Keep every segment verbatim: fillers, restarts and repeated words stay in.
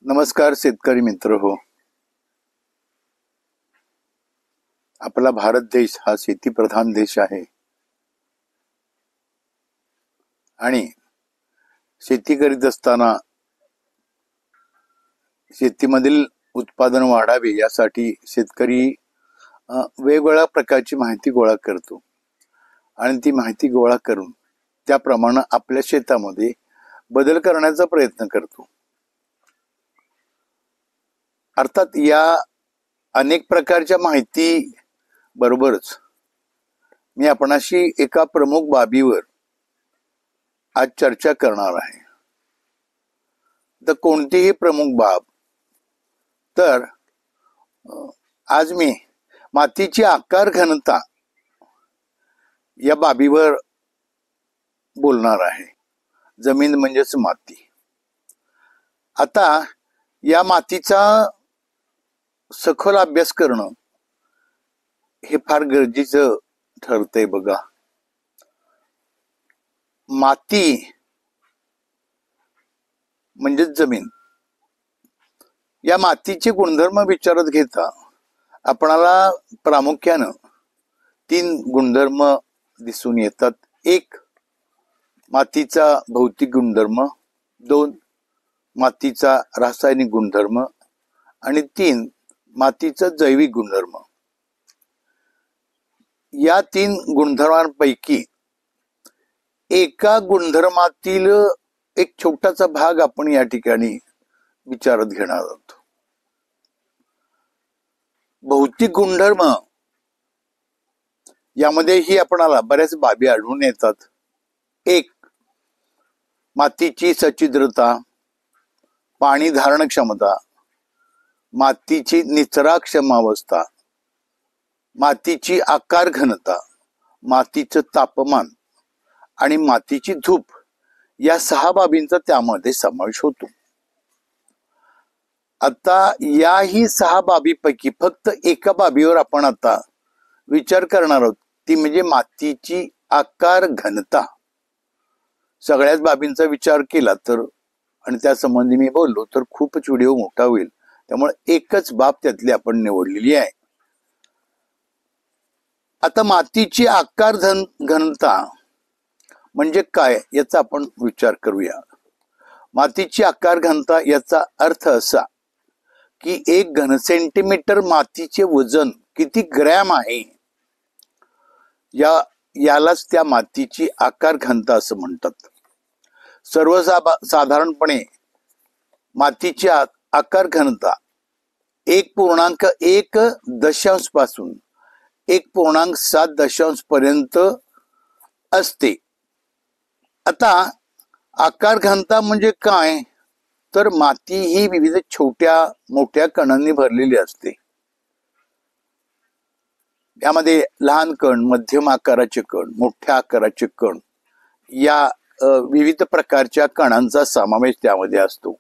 नमस्कार शेतकरी मित्र हो. आपला भारत देश हा शेती प्रधान देश आहे आणि शेती करीत असताना शेतीमधील उत्पादन वाढावे यासाठी शेतकरी वेगवेगळ्या प्रकारची माहिती गोळा करतो आणि ती माहिती गोळा करून त्याप्रमाणे आपल्या शेतामध्ये बदल करण्याचा प्रयत्न करतो. अर्थात या अनेक प्रकारच्या माहिती बरोबरच मी आपणाशी एका प्रमुख बाबीवर आज चर्चा करणार आहे. तर कोणतीही प्रमुख बाब, तर आज मी मातीची आकार घनता या बाबीवर बोलणार आहे. जमीन म्हणजेच माती. आता या मातीचा सखोल अभ्यास करणं हे फार गरजेचं ठरतंय. बघा, माती म्हणजेच जमीन. या मातीचे गुणधर्म विचारात घेता आपणाला प्रामुख्यानं तीन गुणधर्म दिसून येतात. एक, मातीचा भौतिक गुणधर्म. दोन, मातीचा रासायनिक गुणधर्म. आणि तीन, मातीचा जैविक गुणधर्म. या तीन गुणधर्मांपैकी एका गुणधर्मातील एक छोटासा भाग आपण या ठिकाणी विचारात घेणार आहोत. भौतिक गुणधर्म यामध्येही आपणाला बऱ्याच बाबी आढळून येतात. एक, मातीची सच्छिद्रता, पाणी धारण क्षमता, मातीची निचराक्षम अवस्था, मातीची आकार घनता, मातीचं तापमान आणि मातीची धूप या सहा बाबींचा त्यामध्ये समावेश होतो. आता याही सहा बाबीपैकी फक्त एका बाबीवर आपण आता विचार करणार आहोत, ती म्हणजे मातीची आकार घनता. सगळ्याच बाबींचा विचार केला तर आणि त्या संबंधी मी बोललो तर खूपच व्हिडिओ मोठा होईल. त्यामुळे एकच बाब त्यातली आपण निवडलेली आहे. आता मातीची आकार घन घनता म्हणजे काय याचा आपण विचार करूया. मातीची आकार घनता याचा अर्थ असा की एक घन सेंटीमीटर मातीचे वजन किती ग्रॅम आहे या यालाच त्या मातीची आकार घनता असं म्हणतात. सर्वसाधारणपणे मातीची आकार घनता एक पूर्णांक एक दशांश पासून एक पूर्णांक सात दशांश पर्यंत असते. आता आकार घनता म्हणजे काय, तर माती ही विविध छोट्या मोठ्या कणांनी भरलेली असते. यामध्ये लहान कण, मध्यम आकाराचे कण, मोठ्या आकाराचे कण या विविध प्रकारच्या कणांचा समावेश त्यामध्ये असतो.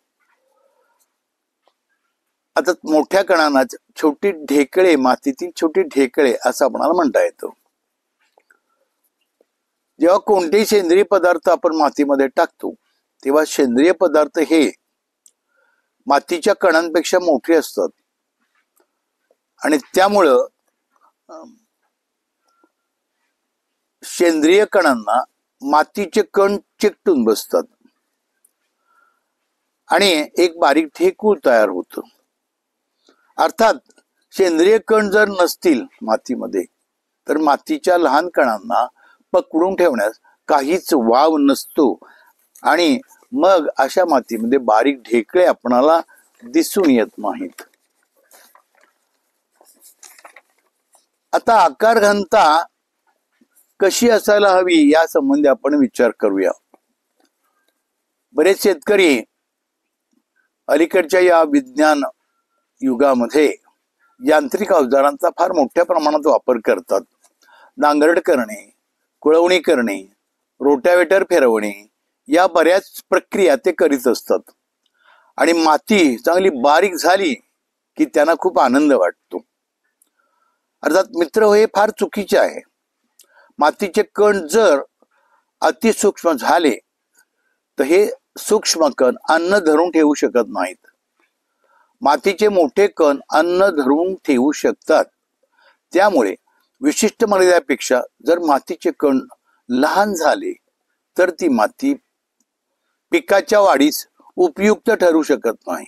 आता मोठ्या कणांना छोटी ढेकळे, मातीतील छोटी ढेकळे असं आपणाला म्हणता येतं. जेव्हा कोणतेही सेंद्रिय पदार्थ आपण मातीमध्ये टाकतो तेव्हा सेंद्रिय पदार्थ हे मातीच्या कणांपेक्षा मोठे असतात आणि त्यामुळं सेंद्रिय कणांना मातीचे कण चिकटून बसतात आणि एक बारीक ठेकूळ तयार होतं. अर्थात सेंद्रिय कण जर नसतील मातीमध्ये तर मातीच्या लहान कणांना पकडून ठेवण्यास काहीच वाव नसतो आणि मग अशा मातीमध्ये बारीक ढेकळे आपणाला दिसून येत नाहीत. आता आकार घनता कशी असायला हवी या संबंधी आपण विचार करूया. बरेच शेतकरी अलीकडच्या या विज्ञान युगामध्ये यांत्रिक अवजारांचा फार मोठ्या प्रमाणात वापर करतात. नांगरट करणे, कुळवणी करणे, रोटावेटर फिरवणे या बऱ्याच प्रक्रिया ते करीत असतात आणि माती चांगली बारीक झाली की त्यांना खूप आनंद वाटतो. अर्थात मित्र, हे फार चुकीचे आहे. मातीचे कण जर अतिसूक्ष्म झाले तर हे सूक्ष्म कण अन्न धरून ठेवू शकत नाहीत मातीचे मोठे कण अन्न धरून ठेवू शकतात. त्यामुळे विशिष्ट मर्यादेपेक्षा जर मातीचे कण लहान झाले तर ती माती पिकाच्या वाढीस उपयुक्त ठरू शकत नाही.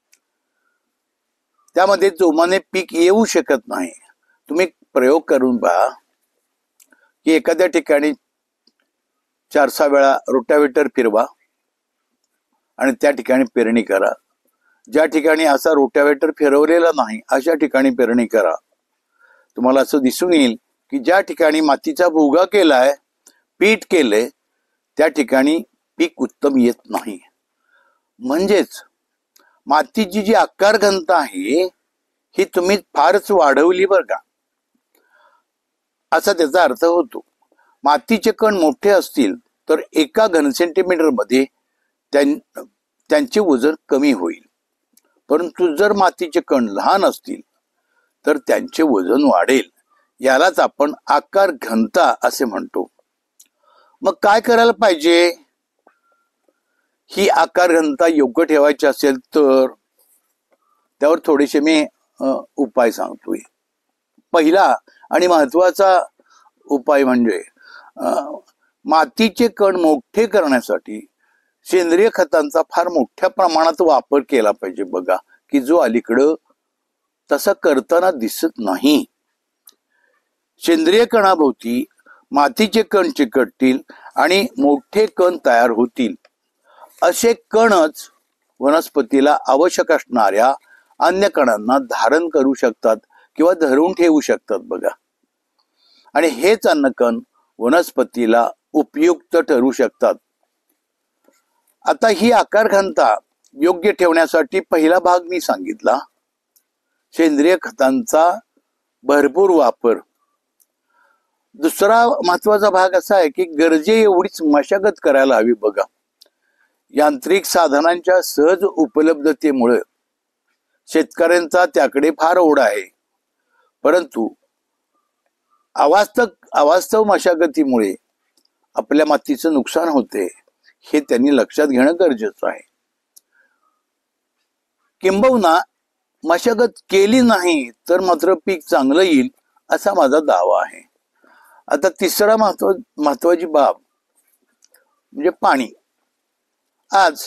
त्यामध्ये जोमाने पीक येऊ शकत नाही. तुम्ही प्रयोग करून पहा की एखाद्या ठिकाणी चार सहा वेळा रोटावेटर फिरवा आणि त्या ठिकाणी पेरणी करा. ज्या ठिकाणी असा रोटावेटर फिरवलेला नाही अशा ठिकाणी पेरणी करा. तुम्हाला असं दिसून येईल की ज्या ठिकाणी मातीचा भुगा केलाय, पीठ केले, त्या ठिकाणी पीक उत्तम येत नाही. म्हणजेच मातीची जी आकार घनता आहे ही तुम्ही फारच वाढवली बर का, असा त्याचा अर्थ होतो. मातीचे कण मोठे असतील तर एका घन सेंटीमीटर मध्ये त्यां, त्यांचे वजन कमी होईल. परंतु जर मातीचे कण लहान असतील तर त्यांचे वजन वाढेल. यालाच आपण आकार घनता असे म्हणतो. मग काय करायला पाहिजे? ही आकार घनता योग्य ठेवायची असेल तर त्यावर थोडेसे मी उपाय सांगतोय. पहिला आणि महत्वाचा उपाय म्हणजे मातीचे कण मोठे करण्यासाठी सेंद्रिय खतांचा फार मोठ्या प्रमाणात वापर केला पाहिजे बघा, की जो अलीकडं तसा करताना दिसत नाही. सेंद्रिय कणाभोवती मातीचे कण चिकटतील आणि मोठे कण तयार होतील. असे कणच वनस्पतीला आवश्यक असणाऱ्या अन्य कणांना धारण करू शकतात किंवा धरून ठेवू शकतात बघा. आणि हेच अन्नकण वनस्पतीला उपयुक्त ठरू शकतात. आता ही आकार घनता योग्य ठेवण्यासाठी पहिला भाग मी सांगितला, सेंद्रिय खतांचा भरपूर वापर. दुसरा महत्वाचा भाग असा आहे की गरजे एवढीच मशागत करायला हवी बघा. यांत्रिक साधनांच्या सहज उपलब्धतेमुळे शेतकऱ्यांचा त्याकडे फार ओढ आहे. परंतु अवास्तव अवास्तव मशागतीमुळे आपल्या मातीचं नुकसान होते, हे त्यांनी लक्षात घेणं गरजेचं आहे. किंबहुना मशागत केली नाही तर मात्र पीक चांगलं येईल असा माझा दावा आहे. आता तिसरा महत्व महत्वाची बाब म्हणजे पाणी. आज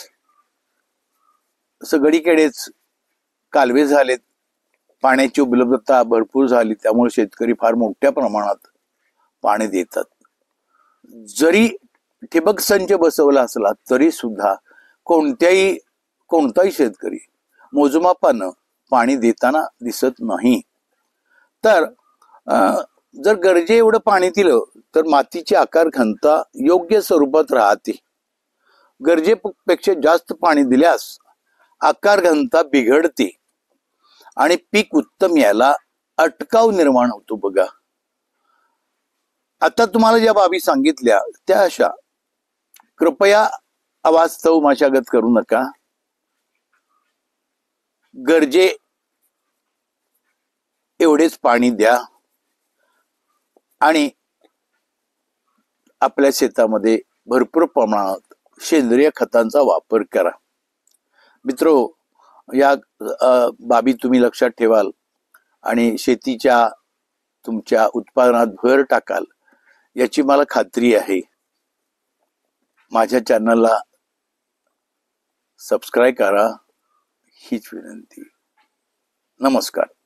सगळीकडेच कालवे झालेत, पाण्याची उपलब्धता भरपूर झाली, त्यामुळे शेतकरी फार मोठ्या प्रमाणात पाणी देतात. जरी ठिबक संच बसवला असला तरी सुद्धा कोणत्याही कोणताही शेतकरी मोजमापानं पाणी देताना दिसत नाही. तर जर गरजे एवढं पाणी दिलं तर मातीची आकार घनता योग्य स्वरूपात राहते. गरजेपेक्षा जास्त पाणी दिल्यास आकार घनता बिघडते आणि पीक उत्तम यायला अटकाव निर्माण होतो बघा. आता तुम्हाला ज्या बाबी सांगितल्या त्या अशा. कृपया अवास्तव मशागत करू नका. गरजे एवढेच पाणी द्या आणि आपल्या शेतामध्ये भरपूर प्रमाणात सेंद्रिय खतांचा वापर करा. मित्रो, या बाबी तुम्ही लक्षात ठेवाल आणि शेतीच्या तुमच्या उत्पादनात भर टाकाल याची मला खात्री आहे. माझ्या चॅनलला सबस्क्राईब करा हीच विनंती. नमस्कार.